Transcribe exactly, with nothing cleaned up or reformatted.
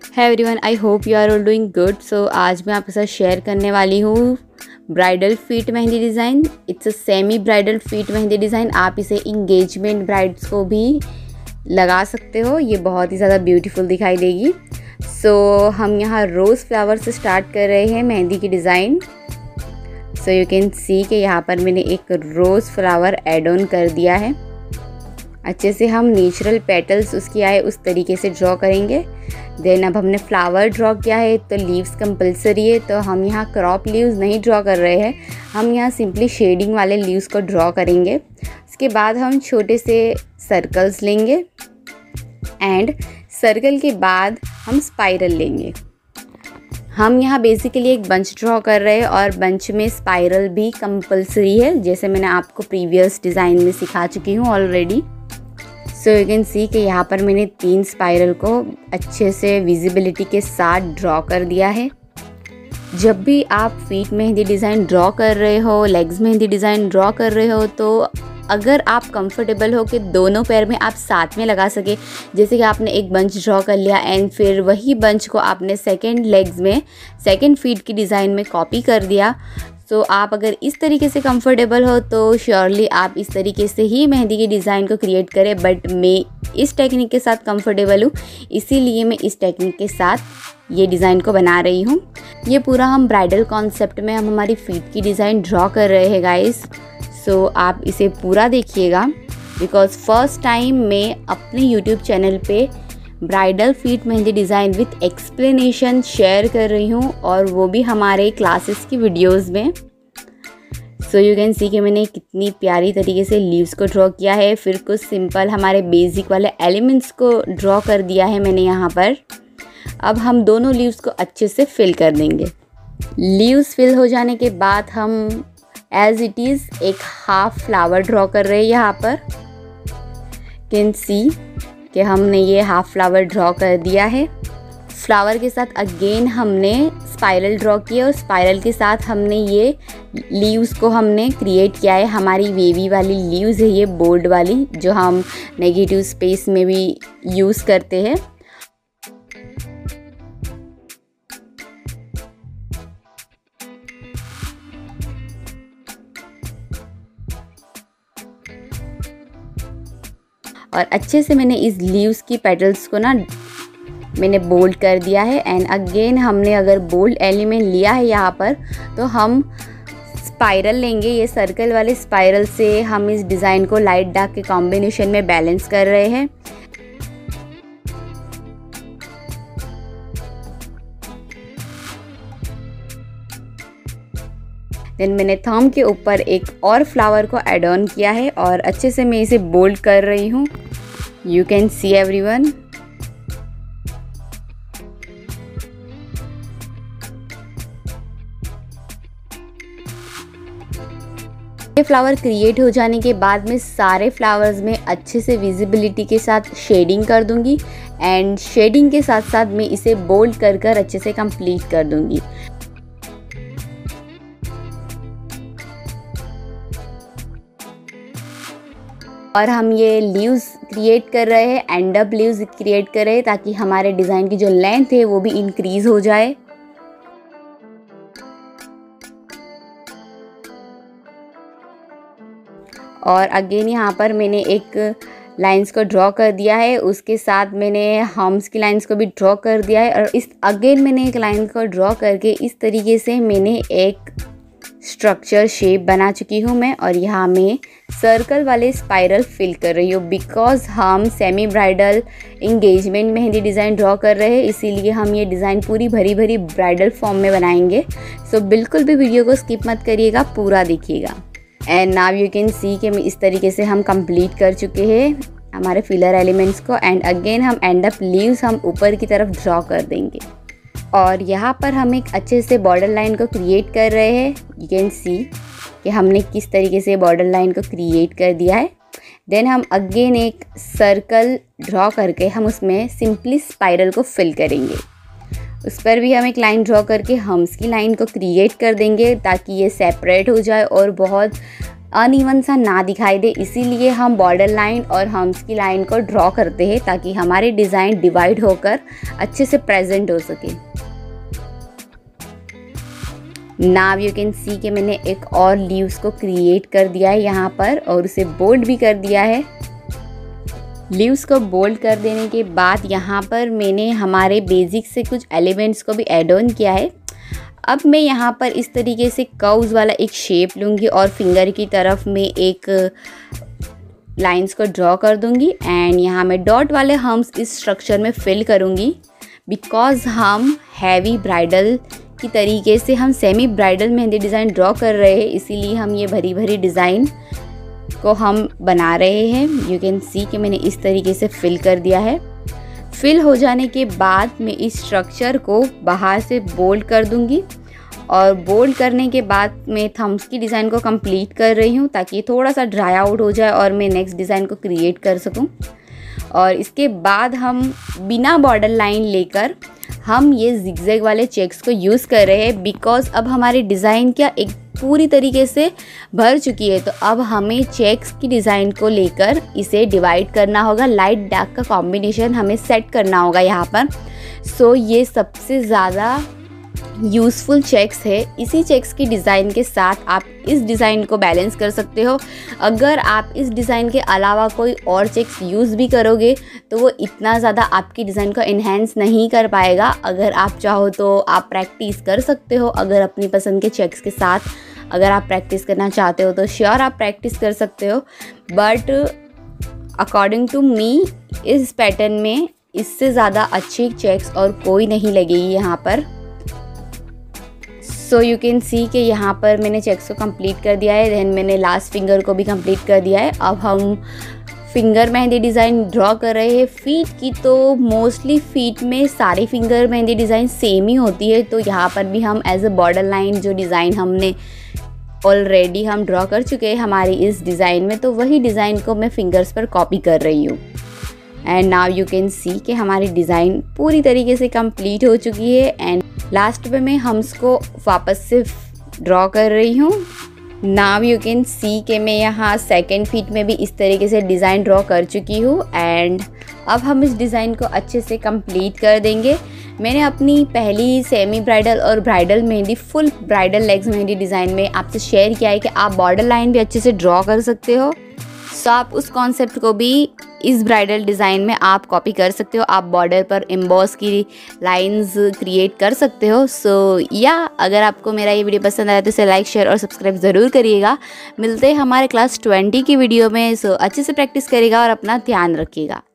है everyone, I hope you are all doing good. So आज मैं आपके साथ शेयर करने वाली हूँ bridal feet mehndi design. It's a semi bridal feet mehndi design. आप इसे इंगेजमेंट ब्राइड्स को भी लगा सकते हो, ये बहुत ही ज़्यादा ब्यूटीफुल दिखाई देगी। सो so, हम यहाँ रोज़ फ्लावर से स्टार्ट कर रहे हैं मेहंदी की design. So you can see कि यहाँ पर मैंने एक रोज़ फ्लावर एड ऑन कर दिया है। अच्छे से हम नेचुरल पेटल्स उसकी आए उस तरीके से ड्रॉ करेंगे। देन अब हमने फ्लावर ड्रॉ किया है तो लीव्स कंपलसरी है, तो हम यहाँ क्रॉप लीव्स नहीं ड्रॉ कर रहे हैं, हम यहाँ सिंपली शेडिंग वाले लीव्स को ड्रॉ करेंगे। उसके बाद हम छोटे से सर्कल्स लेंगे एंड सर्कल के बाद हम स्पाइरल लेंगे। हम यहाँ बेसिकली एक बंच ड्रॉ कर रहे हैं और बंच में स्पाइरल भी कंपलसरी है, जैसे मैंने आपको प्रीवियस डिज़ाइन में सिखा चुकी हूँ already. So you can see कि यहाँ पर मैंने तीन स्पाइरल को अच्छे से विजिबिलिटी के साथ ड्रॉ कर दिया है। जब भी आप फीट मेहंदी डिज़ाइन ड्रॉ कर रहे हो, लेग्स मेहंदी डिज़ाइन ड्रॉ कर रहे हो, तो अगर आप कंफर्टेबल हो कि दोनों पैर में आप साथ में लगा सके, जैसे कि आपने एक बंच ड्रॉ कर लिया एंड फिर वही बंच को आपने सेकंड लेग्स में सेकंड फीट की डिज़ाइन में कॉपी कर दिया, तो आप अगर इस तरीके से कंफर्टेबल हो तो श्योरली आप इस तरीके से ही मेहंदी की डिज़ाइन को क्रिएट करें। बट मैं इस टेक्निक के साथ कंफर्टेबल हूँ, इसीलिए मैं इस टेक्निक के साथ ये डिज़ाइन को बना रही हूँ। ये पूरा हम ब्राइडल कॉन्सेप्ट में हम हमारी फीट की डिज़ाइन ड्रॉ कर रहे हैं गाइस। सो so, आप इसे पूरा देखिएगा, बिकॉज़ फर्स्ट टाइम मैं अपने यूट्यूब चैनल पे bridal feet mehndi design with explanation share कर रही हूँ, और वो भी हमारे क्लासेस की वीडियोस में। सो यू कैन सी कि मैंने कितनी प्यारी तरीके से लीव्स को ड्रॉ किया है, फिर कुछ सिंपल हमारे बेसिक वाले एलिमेंट्स को ड्रॉ कर दिया है मैंने यहाँ पर। अब हम दोनों लीव्स को अच्छे से फिल कर देंगे। लीव्स फिल हो जाने के बाद हम एज इट इज़ एक हाफ फ्लावर ड्रॉ कर रहे हैं। यहाँ पर कैन सी कि हमने ये हाफ फ्लावर ड्रॉ कर दिया है। फ्लावर के साथ अगेन हमने स्पाइरल ड्रॉ किया और स्पाइरल के साथ हमने ये लीव्स को हमने क्रिएट किया है। हमारी वेवी वाली लीव्स है ये, बोल्ड वाली, जो हम नेगेटिव स्पेस में भी यूज़ करते हैं। और अच्छे से मैंने इस लीव्स की पेटल्स को ना मैंने बोल्ड कर दिया है। एंड अगेन हमने अगर बोल्ड एलिमेंट लिया है यहाँ पर, तो हम स्पाइरल लेंगे। ये सर्कल वाले स्पाइरल से हम इस डिज़ाइन को लाइट डार्क के कॉम्बिनेशन में बैलेंस कर रहे हैं। देन मैंने थंब के ऊपर एक और फ्लावर को ऐड ऑन किया है और अच्छे से मैं इसे बोल्ड कर रही हूँ। You can see everyone. ये फ्लावर क्रिएट हो जाने के बाद मैं सारे फ्लावर्स में अच्छे से विजिबिलिटी के साथ शेडिंग कर दूंगी एंड शेडिंग के साथ साथ मैं इसे बोल्ड कर कर अच्छे से कंप्लीट कर दूंगी। और हम ये लीव्स क्रिएट कर रहे हैं, एंड अप लीव्स क्रिएट कर रहे हैं, ताकि हमारे डिज़ाइन की जो लेंथ है वो भी इंक्रीज़ हो जाए। और अगेन यहाँ पर मैंने एक लाइंस को ड्रॉ कर दिया है, उसके साथ मैंने हम्स की लाइंस को भी ड्रॉ कर दिया है। और इस अगेन मैंने एक लाइन को ड्रॉ करके इस तरीके से मैंने एक स्ट्रक्चर शेप बना चुकी हूँ मैं। और यहाँ मैं सर्कल वाले स्पाइरल फिल कर रही हूँ, बिकॉज़ हम semi bridal engagement mehndi design draw कर रहे हैं, इसीलिए हम ये डिज़ाइन पूरी भरी भरी ब्राइडल फॉर्म में बनाएंगे। सो so, बिल्कुल भी वीडियो को स्किप मत करिएगा, पूरा देखिएगा। And now you can see कि इस तरीके से हम कंप्लीट कर चुके हैं हमारे फिलर एलिमेंट्स को। एंड अगेन हम एंड अप लीव्स हम ऊपर की तरफ ड्रॉ कर देंगे। और यहाँ पर हम एक अच्छे से बॉर्डर लाइन को क्रिएट कर रहे हैं। यू कैन सी कि हमने किस तरीके से बॉर्डर लाइन को क्रिएट कर दिया है। देन हम अगेन एक सर्कल ड्रॉ करके हम उसमें सिंपली स्पाइरल को फिल करेंगे। उस पर भी हम एक लाइन ड्रॉ करके हम्स की लाइन को क्रिएट कर देंगे, ताकि ये सेपरेट हो जाए और बहुत अनइवन सा ना दिखाई दे, इसीलिए हम बॉर्डर लाइन और हम्स की लाइन को ड्रॉ करते हैं ताकि हमारे डिज़ाइन डिवाइड होकर अच्छे से प्रेजेंट हो सके। नाउ यू कैन सी कि मैंने एक और लीव्स को क्रिएट कर दिया है यहाँ पर और उसे बोल्ड भी कर दिया है। लीव्स को बोल्ड कर देने के बाद यहाँ पर मैंने हमारे बेसिक से कुछ एलिमेंट्स को भी ऐड ऑन किया है। अब मैं यहाँ पर इस तरीके से कर्व्स वाला एक शेप लूँगी और फिंगर की तरफ मैं एक लाइंस को ड्रॉ कर दूँगी एंड यहाँ मैं डॉट वाले हम्स इस स्ट्रक्चर में फिल करूँगी। बिकॉज हम हैवी ब्राइडल की तरीके से हम semi bridal mehndi design draw कर रहे हैं, इसीलिए हम ये भरी भरी डिज़ाइन को हम बना रहे हैं। यू कैन सी कि मैंने इस तरीके से फिल कर दिया है। फिल हो जाने के बाद मैं इस स्ट्रक्चर को बाहर से बोल्ड कर दूंगी और बोल्ड करने के बाद मैं थम्स की डिज़ाइन को कंप्लीट कर रही हूँ ताकि थोड़ा सा ड्राई आउट हो जाए और मैं नेक्स्ट डिज़ाइन को क्रिएट कर सकूँ। और इसके बाद हम बिना बॉर्डर लाइन लेकर हम ये जिगजैग वाले चेक्स को यूज़ कर रहे हैं। बिकॉज अब हमारी डिज़ाइन क्या एक पूरी तरीके से भर चुकी है, तो अब हमें चेक्स की डिज़ाइन को लेकर इसे डिवाइड करना होगा। लाइट डार्क का कॉम्बिनेशन हमें सेट करना होगा यहाँ पर। सो so, ये सबसे ज़्यादा यूज़फुल चेक्स है। इसी चेक्स की डिज़ाइन के साथ आप इस डिज़ाइन को बैलेंस कर सकते हो। अगर आप इस डिज़ाइन के अलावा कोई और चेक्स यूज़ भी करोगे तो वो इतना ज़्यादा आपकी डिज़ाइन को इन्हेंस नहीं कर पाएगा। अगर आप चाहो तो आप प्रैक्टिस कर सकते हो। अगर अपनी पसंद के चेक्स के साथ अगर आप प्रैक्टिस करना चाहते हो तो श्योर आप प्रैक्टिस कर सकते हो। बट अकॉर्डिंग टू मी इस पैटर्न में इससे ज़्यादा अच्छी चेक्स और कोई नहीं लगेगी यहाँ पर। सो यू कैन सी कि यहाँ पर मैंने चेक्स को कंप्लीट कर दिया है। देन मैंने लास्ट फिंगर को भी कंप्लीट कर दिया है। अब हम फिंगर मेहंदी डिज़ाइन ड्रॉ कर रहे हैं। फीट की तो मोस्टली फीट में सारी फिंगर मेहंदी डिज़ाइन सेम ही होती है, तो यहाँ पर भी हम एज अ बॉर्डर लाइन जो डिज़ाइन हमने ऑलरेडी हम ड्रॉ कर चुके हैं हमारी इस डिज़ाइन में, तो वही डिज़ाइन को मैं फिंगर्स पर कॉपी कर रही हूँ। And now you can see कि हमारी डिज़ाइन पूरी तरीके से कंप्लीट हो चुकी है। एंड लास्ट में मैं हम्स को वापस से ड्रॉ कर रही हूँ। नाउ यू कैन सी कि मैं यहाँ सेकेंड फीट में भी इस तरीके से डिज़ाइन ड्रॉ कर चुकी हूँ। एंड अब हम इस डिज़ाइन को अच्छे से कंप्लीट कर देंगे। मैंने अपनी पहली सेमी ब्राइडल और bridal mehndi full bridal legs mehndi design में आपसे शेयर किया है कि आप बॉर्डर लाइन भी अच्छे से ड्रॉ कर सकते हो। सो आप उस कॉन्सेप्ट को भी इस ब्राइडल डिज़ाइन में आप कॉपी कर सकते हो। आप बॉर्डर पर एम्बॉस की लाइंस क्रिएट कर सकते हो। सो so, या अगर आपको मेरा ये वीडियो पसंद आया तो इसे लाइक शेयर और सब्सक्राइब ज़रूर करिएगा। मिलते हैं हमारे क्लास ट्वेंटी की वीडियो में। सो so, अच्छे से प्रैक्टिस करिएगा और अपना ध्यान रखिएगा।